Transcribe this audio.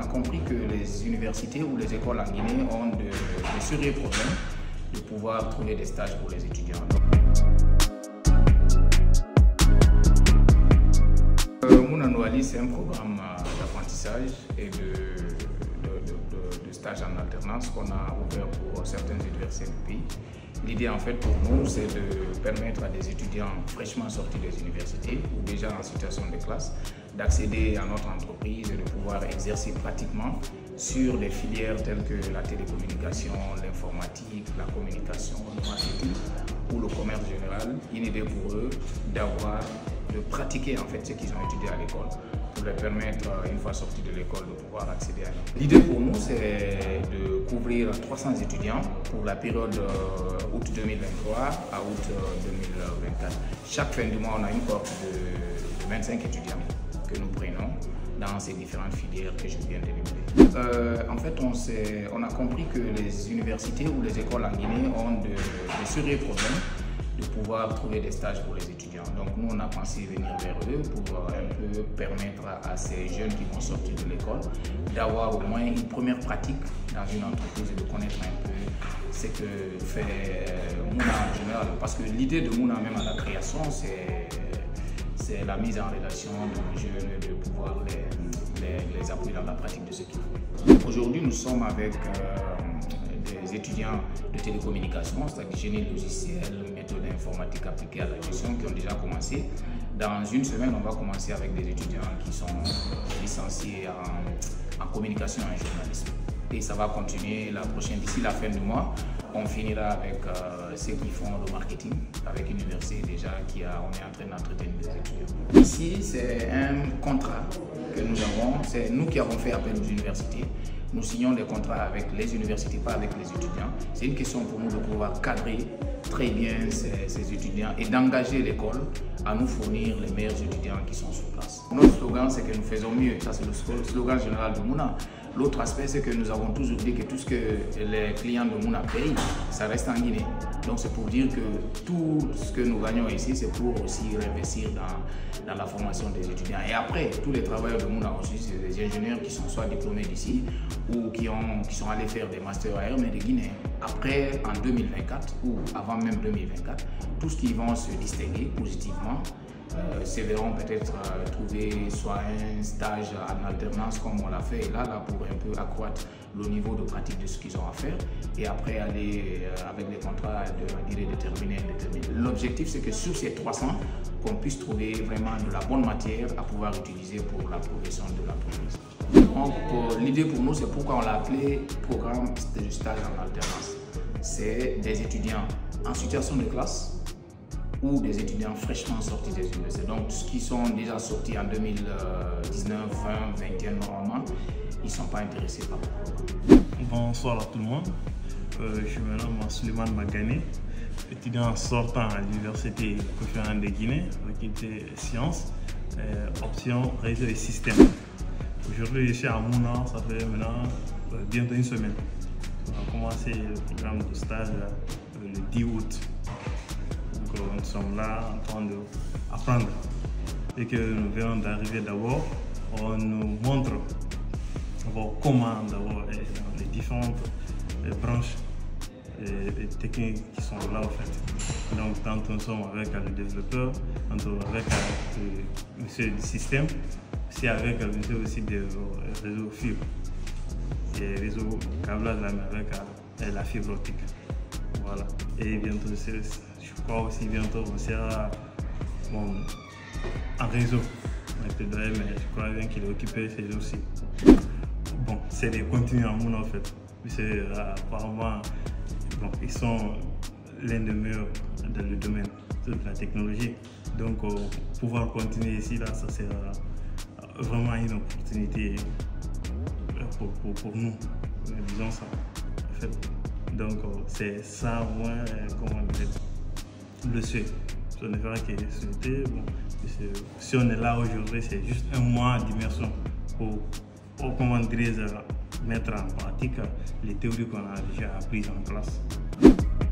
a compris que les universités ou les écoles en Guinée ont de sérieux problèmes de pouvoir trouver des stages pour les étudiants. Mouna Nouali, c'est un programme d'apprentissage et de stage en alternance qu'on a ouvert pour certaines universités du pays. L'idée en fait pour nous, c'est de permettre à des étudiants fraîchement sortis des universités ou déjà en situation de classe d'accéder à notre entreprise et de pouvoir exercer pratiquement sur des filières telles que la télécommunication, l'informatique, la communication, le marketing ou le commerce général. Une idée pour eux de pratiquer en fait ce qu'ils ont étudié à l'école pour leur permettre, une fois sortis de l'école, de pouvoir accéder à eux. L'idée pour nous, c'est de couvrir 300 étudiants pour la période août 2023 à août 2024. Chaque fin du mois, on a une cohorte de 25 étudiants que nous prenons dans ces différentes filières que je viens d'énumérer. En fait, on a compris que les universités ou les écoles en Guinée ont de sérieux problèmes de pouvoir trouver des stages pour les étudiants. Donc nous, on a pensé venir vers eux pour un peu permettre à ces jeunes qui vont sortir de l'école d'avoir au moins une première pratique dans une entreprise et de connaître un peu ce que fait Mouna en général. Parce que l'idée de Mouna même à la création, c'est la mise en relation de nos jeunes et de pouvoir les appuyer dans la pratique de ce qu'ils font. Aujourd'hui, nous sommes avec des étudiants de télécommunication, c'est-à-dire génie logiciel, méthode informatique appliquée à la gestion, qui ont déjà commencé. Dans une semaine, on va commencer avec des étudiants qui sont licenciés en communication et en journalisme. Et ça va continuer la prochaine, d'ici la fin du mois. On finira avec ceux qui font le marketing, avec une université déjà on est en train d'entretenir des étudiants. Ici, c'est un contrat que nous avons, c'est nous qui avons fait appel aux universités. Nous signons des contrats avec les universités, pas avec les étudiants. C'est une question pour nous de pouvoir cadrer très bien ces étudiants et d'engager l'école à nous fournir les meilleurs étudiants qui sont sur place. Notre slogan, c'est que nous faisons mieux. Ça, c'est le slogan général de Mouna. L'autre aspect, c'est que nous avons toujours dit que tout ce que les clients de Mouna payent, ça reste en Guinée. Donc c'est pour dire que tout ce que nous gagnons ici, c'est pour aussi réinvestir dans la formation des étudiants. Et après, tous les travailleurs de Mouna aussi, c'est des ingénieurs qui sont soit diplômés d'ici ou qui sont allés faire des masters ailleurs, mais des Guinéens. Après, en 2024 ou avant même 2024, tous ce qui vont se distinguer positivement, se verront peut-être trouver soit un stage en alternance comme on l'a fait là pour un peu accroître le niveau de pratique de ce qu'ils ont à faire et après aller avec des contrats de durée déterminée et indéterminée. L'objectif, c'est que sur ces 300, qu'on puisse trouver vraiment de la bonne matière à pouvoir utiliser pour la progression de l'entreprise. Donc l'idée pour nous, c'est pourquoi on l'a appelé programme de stage en alternance. C'est des étudiants en situation de classe ou des étudiants fraîchement sortis des universités. Donc, ceux qui sont déjà sortis en 2019, 20, 21 normalement, ils ne sont pas intéressés par le programme. Bonsoir à tout le monde. Je me nomme Suleiman Magane, étudiant sortant à l'université Kofi de Guinée, faculté sciences, option réseau et système. Aujourd'hui, je suis à Mouna, ça fait maintenant bientôt une semaine. On a commencé le programme de stage le 10 août. Nous sommes là en train d'apprendre. Et que nous venons d'arriver d'abord, on nous montre comment d'abord dans les différentes branches et techniques qui sont là en fait. Donc quand nous sommes avec le développeur, avec le monsieur du système, aussi avec le monsieur aussi des réseaux fibres, des réseaux câblage avec la fibre optique. Voilà. Et bientôt, je crois aussi bientôt on sera en réseau avec le doyen, mais je crois bien qu'il est occupé ces jours-ci. Bon, c'est de continuer en Mouna en fait. Apparemment, ils sont l'un des meilleurs dans le domaine de la technologie. Donc, pouvoir continuer ici, là, ça sera vraiment une opportunité pour nous, disons ça. En fait. Donc, c'est ça, moi, comment dire, le souhait. Je ne ferai que souhaiter. Bon, si on est là aujourd'hui, c'est juste un mois d'immersion pour comment dire, mettre en pratique les théories qu'on a déjà apprises en classe.